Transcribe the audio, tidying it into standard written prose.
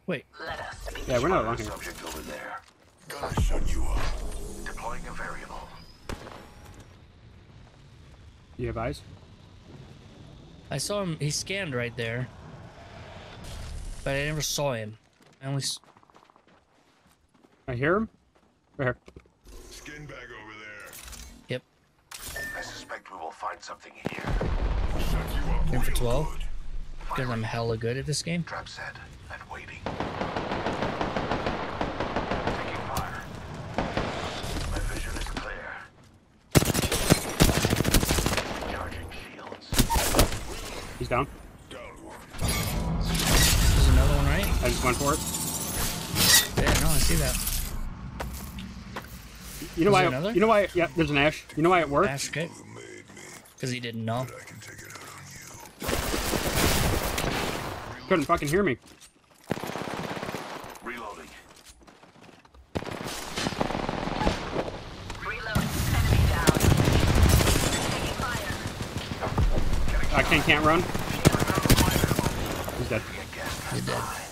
Wait. Yeah, we're not alone here. Subject over there. Gonna shut you up. Deploying a variable. You have eyes? I saw him. He scanned right there. But I never saw him. I only... I hear him? Right here. Skin bag over there. Yep. I suspect we will find something here. Shut you up. Here for real 12. good. Because I'm hella good at this game. Trap set and waiting. Taking fire. My vision is clear. Charging shields. He's down. Down one. There's another one, right? I just went for it. Yeah, no, I see that. You know Was why? there another? You know why? Yeah, there's an Ash. You know why it worked? Ash, okay. Who made me? Because he didn't know. I can take it out on you. Couldn't fucking hear me. Reloading. Reload. Enemy down. Taking fire. King can't run. He's dead. You're dead.